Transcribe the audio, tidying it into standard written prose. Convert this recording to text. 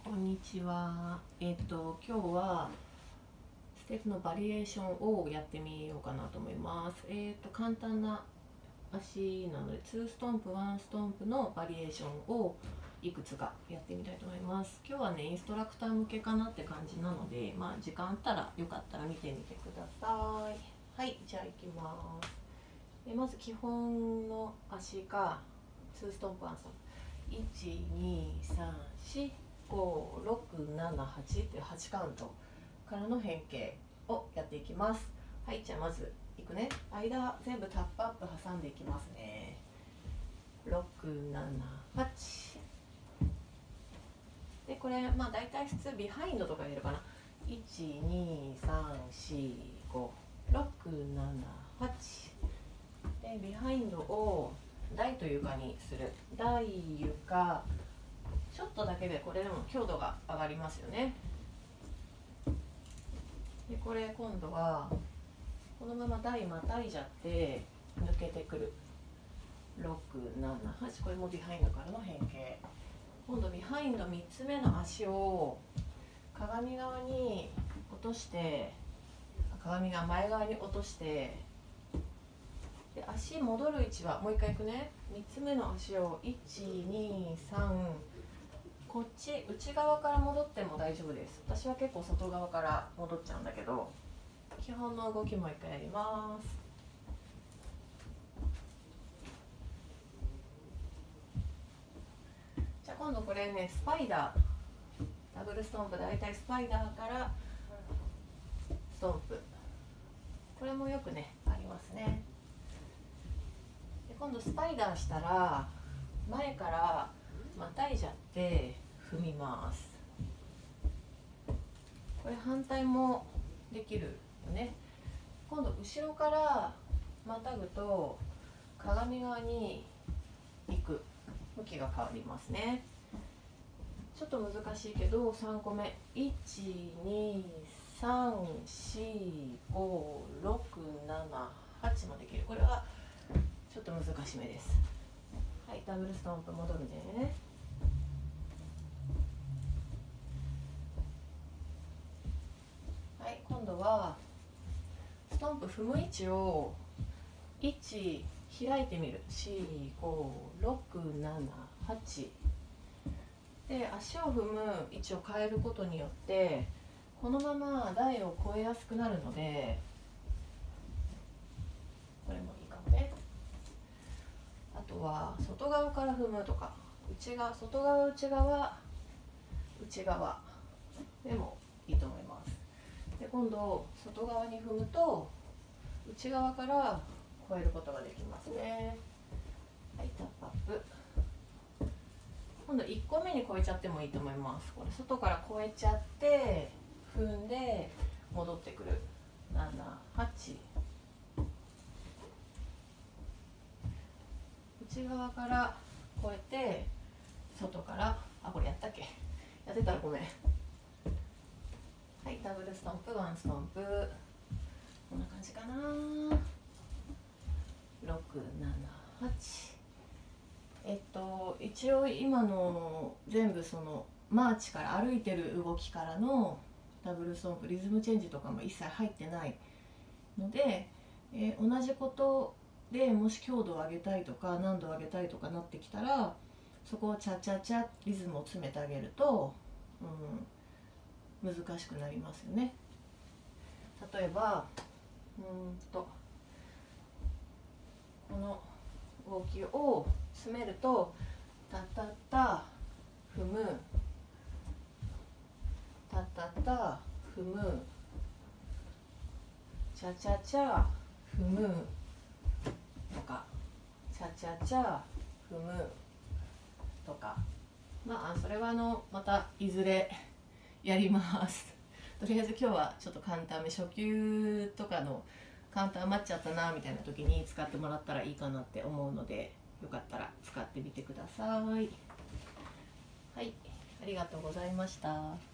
こんにちは。今日はステップのバリエーションをやってみようかなと思います。簡単な足なので、2ストンプ、1ストンプのバリエーションをいくつかやってみたいと思います。今日はね、インストラクター向けかなって感じなので、時間あったらよかったら見てみてください。はい、じゃあ行きます。まず基本の足が2ストンプ、1ストンプ。1、2、3、4、5、6、7、8っていう8カウントからの変形をやっていきます。はい、じゃあまずいくね。間全部タップアップ挟んでいきますね。6、7、8で、これだいたい普通ビハインドとか入れるかな。1、2、3、4、5、6、7、8で、ビハインドを台と床にする。台、床、ちょっとだけでこれでも強度が上がりますよね。で、これ今度はこのまま台またいじゃって抜けてくる。6、7、8、これもビハインドからの変形。今度ビハインド3つ目の足を鏡側に落として、鏡が前側に落として、で足戻る位置はもう一回いくね。3つ目の足を1、2、3、こっち内側から戻っても大丈夫です。私は結構外側から戻っちゃうんだけど、基本の動きもう一回やります。じゃあ今度これね、スパイダー、ダブルストンプ、だいたいスパイダーからストンプ、これもよくねありますね。で、今度スパイダーしたら前からまたいじゃって踏みます。これ反対もできるよね。今度後ろからまたぐと鏡側に行く、向きが変わりますね。ちょっと難しいけど3個目、1、2、3、4、5、6、7、8もできる。これはちょっと難しめです。はい、ダブルストンプ戻るね。はい、今度はストンプ踏む位置を1開いてみる。4、5、6、7、8で、足を踏む位置を変えることによってこのまま台を越えやすくなるので、これもいいかもね。あとは外側から踏むとか、内側、外側、内側、内側でもいいと思います。で、今度外側に踏むと内側から越えることができますね。はい、タップアップ。今度1個目に越えちゃってもいいと思います。これ外から越えちゃって踏んで戻ってくる。7、8、内側から越えて外から、これやったっけ、やってたらごめん。はい、ダブルストンプ、1ストンプ、こんな感じかな。6、7、8。一応今の全部そのマーチから歩いてる動きからのダブルストンプ、リズムチェンジとかも一切入ってないので、同じことでもし強度を上げたいとか難度を上げたいとかなってきたら、そこをチャチャチャリズムを詰めてあげると、難しくなりますよね。例えばこの動きを詰めると、タタタ踏む、タタタ踏む、チャチャチャ踏むとか、チャチャチャ踏むとか、それはまたいずれやります。とりあえず今日はちょっと簡単め、初級とかのカウンター余っちゃったなみたいな時に使ってもらったらいいかなって思うので、よかったら使ってみてください。はい、ありがとうございました。